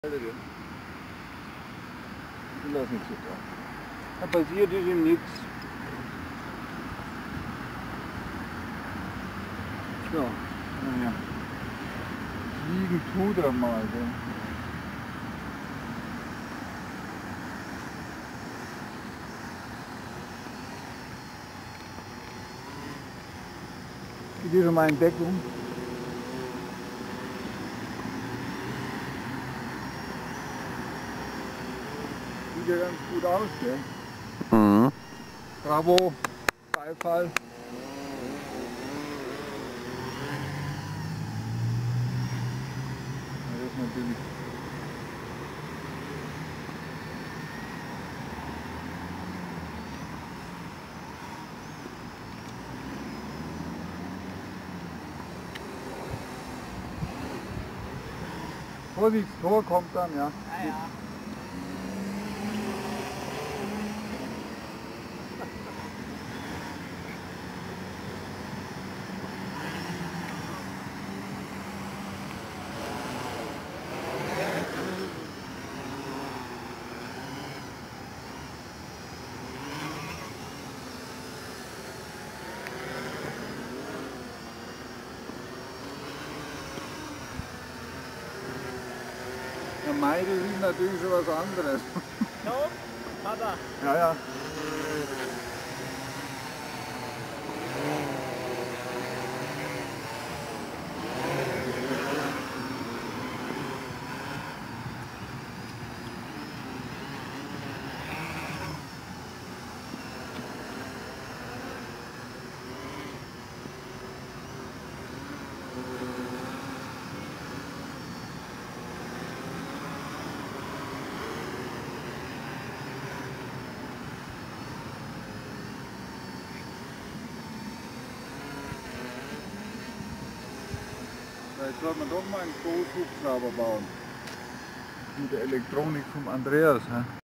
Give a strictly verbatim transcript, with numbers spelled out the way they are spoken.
Ich lass nicht so da. Da passiert ist ihm nichts. So, naja. Fliegen tut er mal. Gell. Geht hier schon mal in Deckung? Sieht ja ganz gut aus, gell? Mhm. Bravo, Beifall. Das ist natürlich Vorsicht, das Tor kommt dann, ja. Ja, ja. Der Meidel ist natürlich schon was anderes. So, Papa. Ja, ja. Vielleicht sollte man doch mal einen Großhubschrauber bauen. Mit der Elektronik vom Andreas. He?